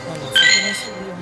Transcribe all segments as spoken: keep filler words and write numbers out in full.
Mana satu nasi yang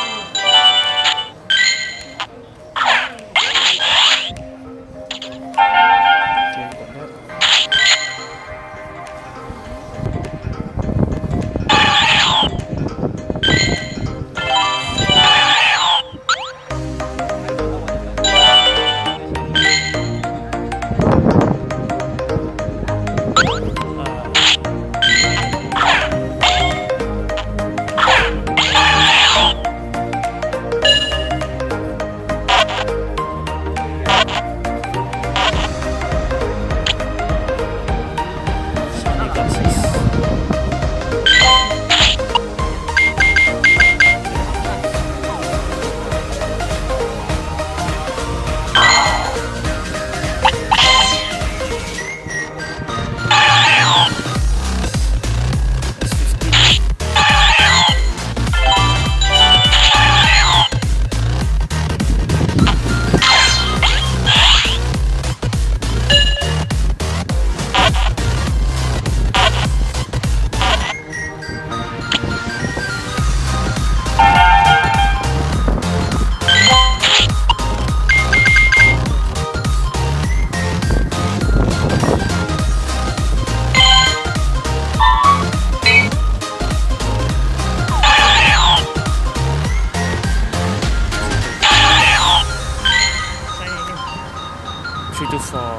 three to four.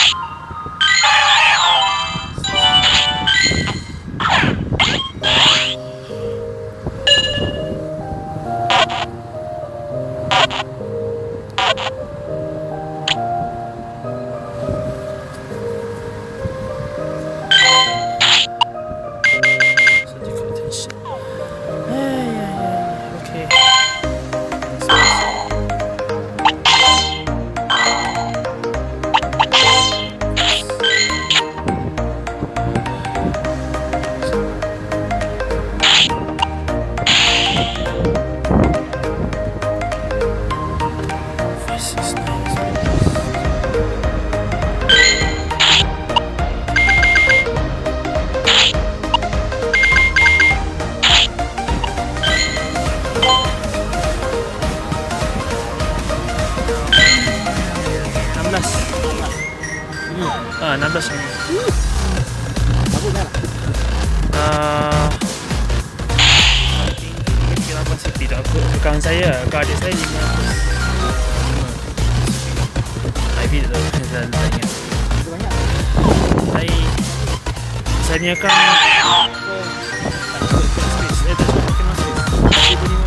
Ah, enam belas ni. Bagus dah. Ah, kira apa sih tidak aku kawan saya, kawan adik saya lima. Tapi tu saya tanya. Banyak. Saya saya ni akan space, eh tak kena space. Seribu lima.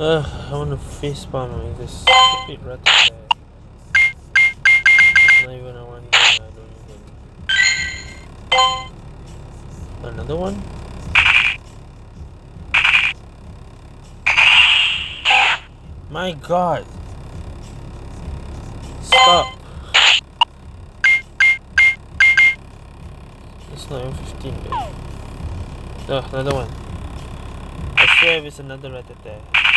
Ugh, I want to face palm with this stupid rattata. It's not even a one there, I don't even. Another one? My god! Stop! It's not even fifteen though. Ugh, another one. I swear it's another rattata.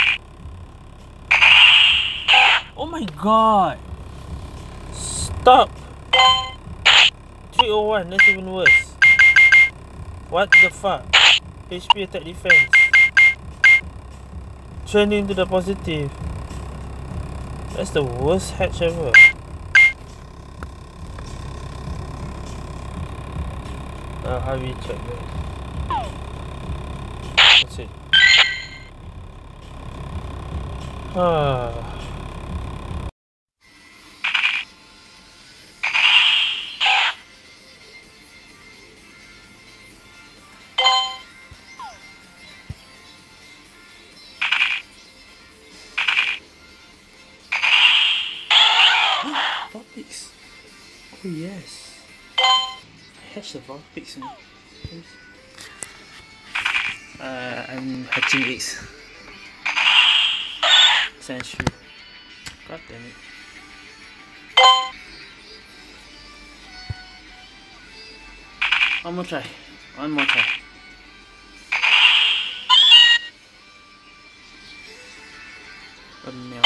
Oh my god! Stop! three oh one, that's even worse. What the fuck? H P attack defense. Trending to the positive. That's the worst hatch ever. Uh, how do you check that? That's it. Ah. Vulpix. Oh yes. Hatch the Vulpix, man. Uh, I'm hatching eggs. Sounds true. God damn it. One more try. One more try. A meow.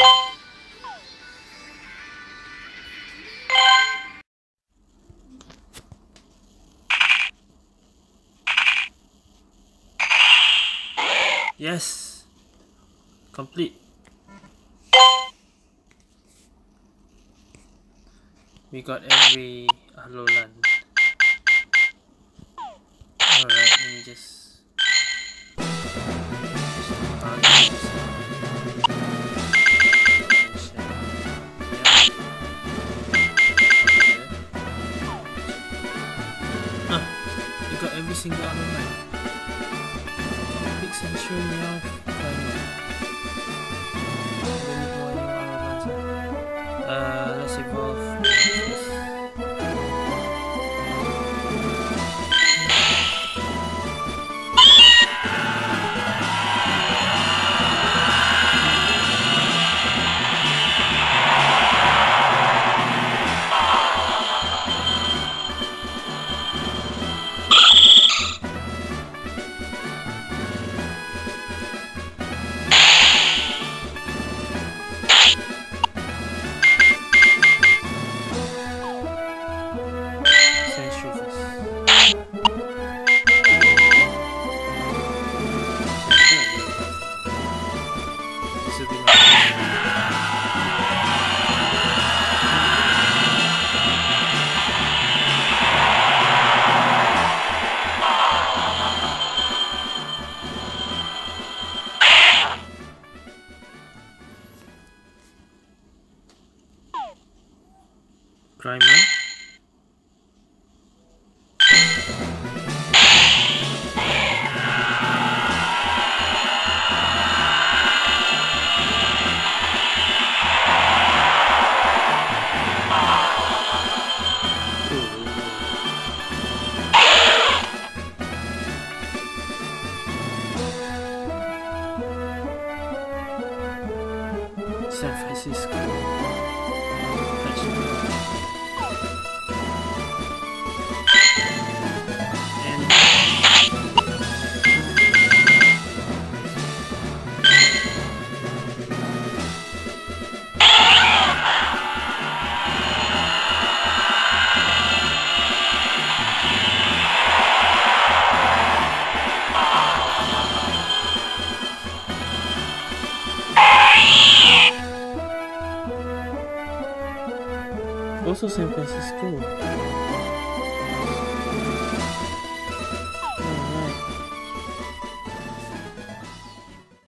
Yes! Complete. We got every Alolan. Alright, let me just... Ah, we got every single Alolan. Big Century Meow Primer. Uh, let's evolve this. Primer. San Francisco. Also San Francisco.